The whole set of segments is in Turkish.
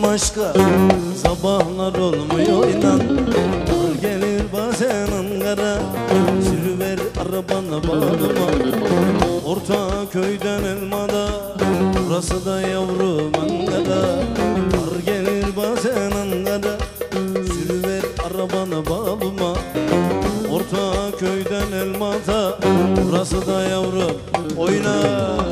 başka sabahlar olmuyor inan. Dar gelir bazen Ankara, sürüver arabanı bağlıma. Orta köyden Elmada, burası da yavrum Ankara. Dar gelir bazen Ankara, sürüver arabanı bağlıma. Orta köyden Elmada, burası da yavrum oyna.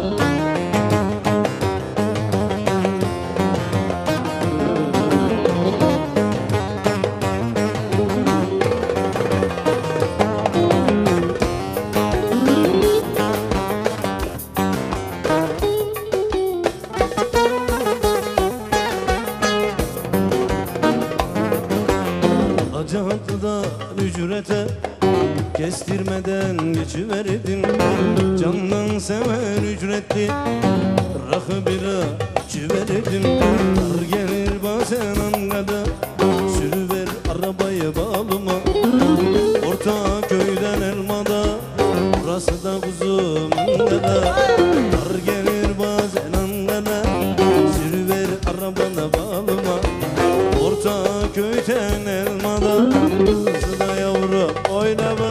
Cadıdan ücrete kestirmeden geçiverdim. Candan sever ücretli rakı bira içiverdim. Dar gelir bazen Ankara'da, sürüver arabayı bağlıma. Orta köyden Elmada, burası da kuzum Ankara. Dar gelir bazen Ankara, sürüver arabanı bağlıma. Orta köyden Elmada, burası da yavru oynama.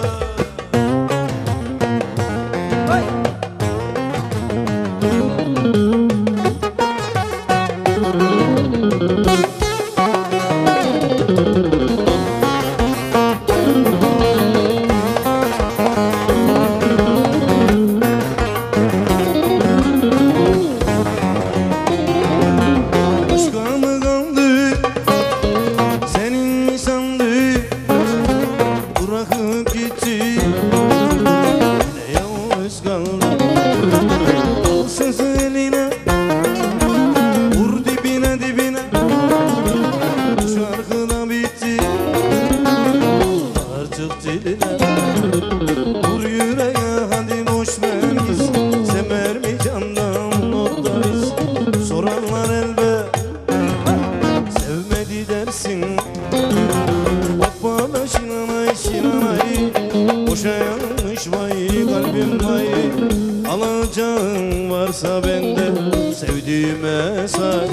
Vur yüreğe hadi boş ver gitsin, sever mi candan noktayız. Sorarlar elbet sevmedi dersin. Hoppala şinanay şinanay, boşa yanmış vay kalbim vay. Alacağın varsa bende sevdiğime say.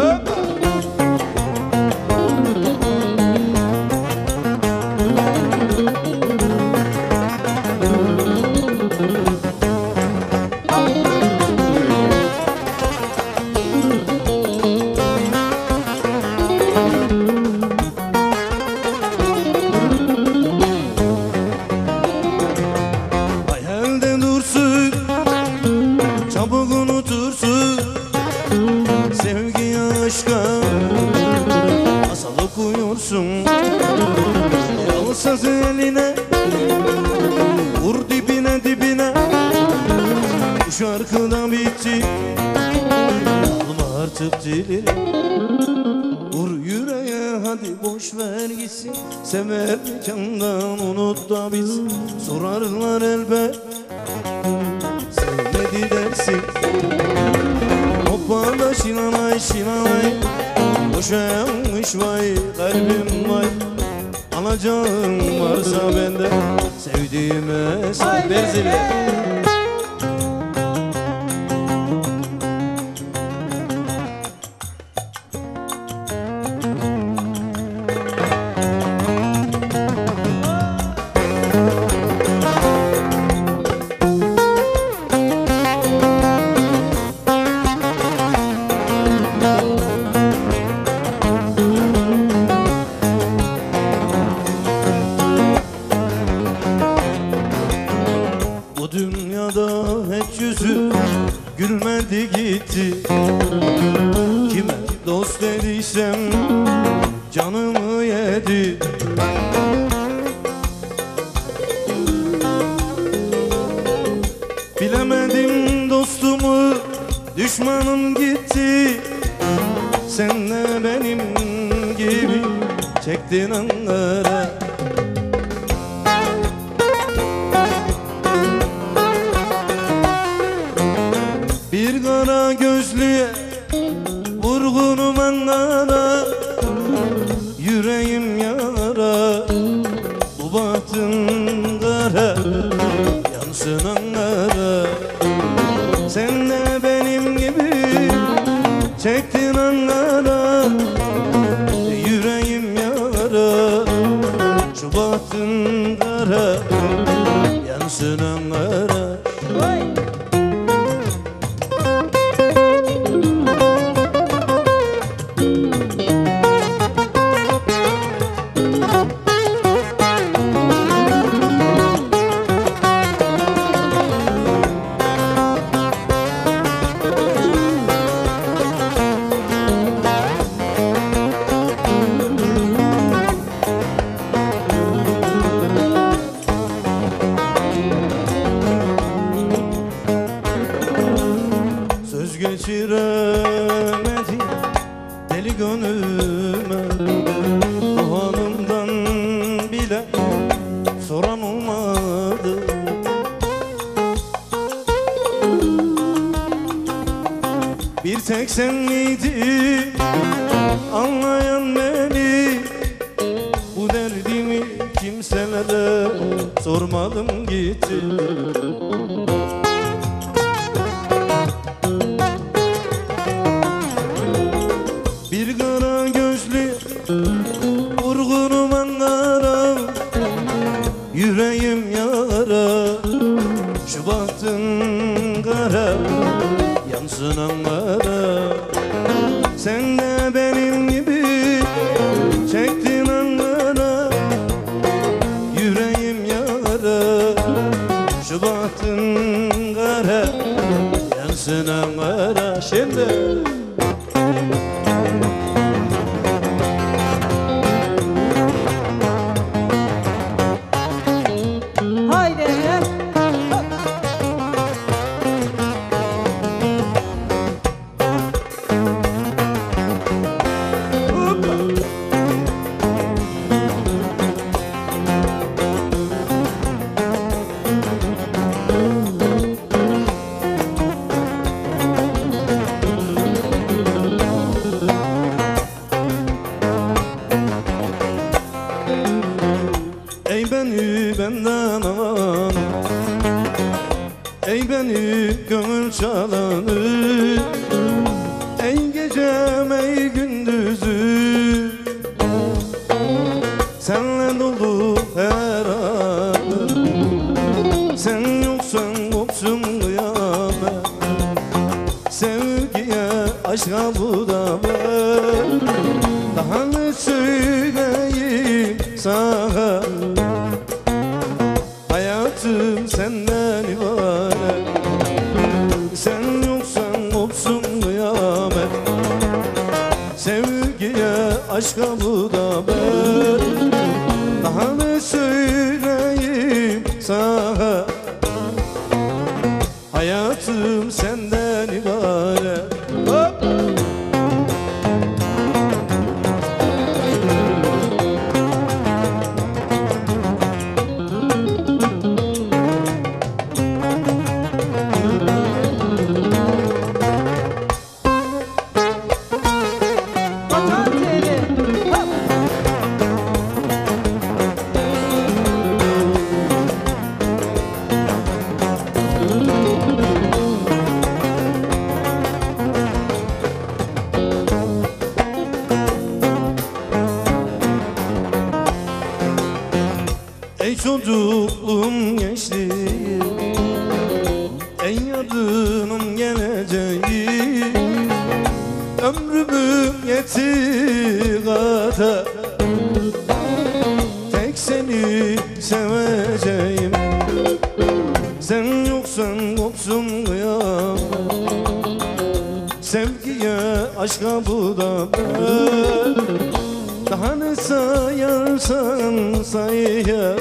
Hayalde dursun, çabuk unutursun. Sevgiye aşka masal okuyorsun. Alsaz eline, vur dibine dibine. Bu şarkı da bitti, alma artık diline. Vur yüreğe hadi boş ver gitsin, sever candan unut da bitsin. Sorarlar elbet sevmedi dersin. Hoppala şinanay şinanay, boşa yanmış vay kalbim vay. Alacağın varsa bende sevdiğime say. Berzili. Bu dünyada hiç yüzü gülmedi gitti. Kime dost dediysem canımı yedi. Bilemedim dostumu, düşmanım gitti. Sen de benim gibi çektin anlara. Bir kara gözlüye vurgunum Ankara. Yüreğim yara, bu bahtın kara. Yansın Ankara. Sen de benim gibi çektin Ankara. kara, yansın Ankara. Söz geçiremedi deli gönlüme, bu hanımdan bile soran olmadı. Bir tek sen miydin anlayan beni, bu derdimi kimselere sormadım gitti. Bir kara gözlü vurgunum Ankara, yüreğim yara, şu bahtın kara, yansın Ankara. Sen de benim gibi çektin Ankara, yüreğim yara, şu bahtın kara, yansın Ankara. Şimdi ey beni benden alan, ey beni gönül çalanı, ey gecem ey gündüzü, senle dolu her anı. Sen yoksan kopsun kıyamet, sevgiye aşka bu da ben. Daha ne söyleyeyim sana, hayatım senden ibaret. Sen yoksan kopsun kıyamet, sevgiye aşka bu da ben. Daha ne söyleyeyim sana, hayatım senden ibaret. Hop! Ey çocukluğum gençliğim, ey yarınım geleceği, ömrümün yettiği kadar tek seni seveceğim. Sen yoksan kopsun kıyamet, sevgiye aşka bu da ben. Daha ne sayarsan say ya,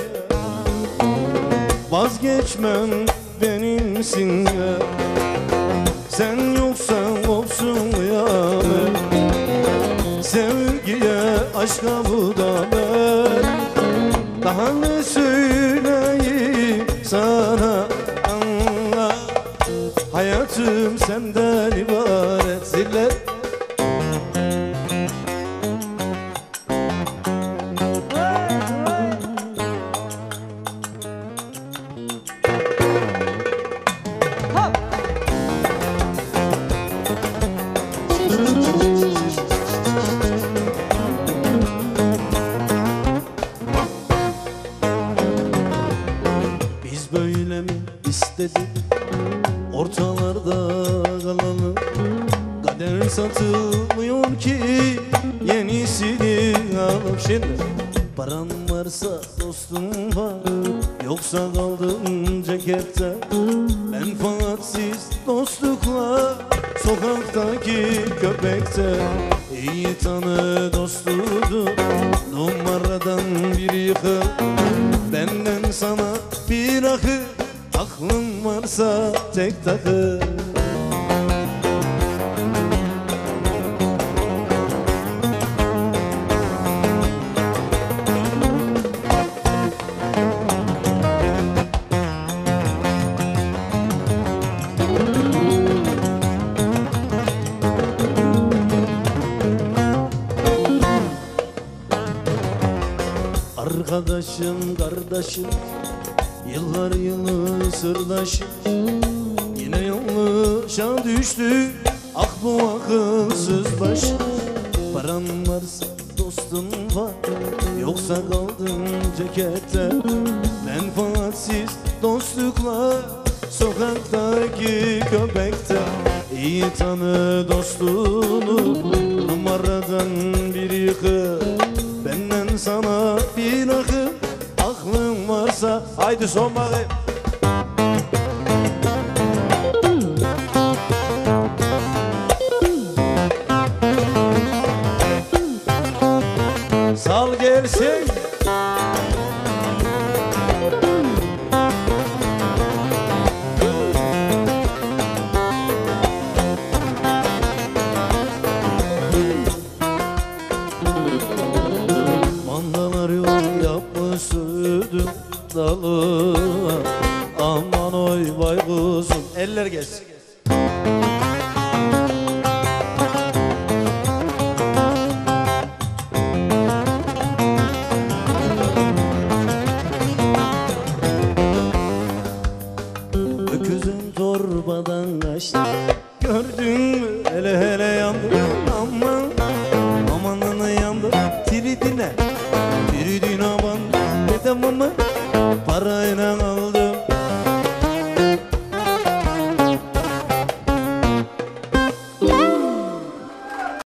vazgeçmem benimsin ya. Sen yoksan kopsun kıyamet, sevgiye aşka bu da ben. Daha ne söyleyeyim sana, anla, hayatım senden ibaret. Ziller istedim ortalarda kalalım. Kader satılmıyor ki yenisini alıp. Şimdi param varsa dostum var, yoksa kaldım cekette. Menfaatsiz dostlukla sokaktaki köpekte. İyi tanı dostudu numaradan bir yıkıl. Benden sana bir akıl, aklın varsa tek takı. Arkadaşım, kardeşim, yıllar yılı sırdaşım. Yine yanlışa düştü, ah bu akılsız başım. Paran varsa dostun var, yoksa kaldın cekette. Menfaatsiz dostlukla sokaktaki köpekte. İyi tanı dostunu numaradan bir yıkı. Benden sana bir akıl, aklın varsa. Haydi son bakayım. Sal gelsin. Mandalar yol yapmışsın dalı. Aman oy vay kuzum. Eller gelsin. Öküzün torbadan kaçtı, gördün mü hele hele yandı. Aman amanını yandı. Tiridine aman dedem ama parayla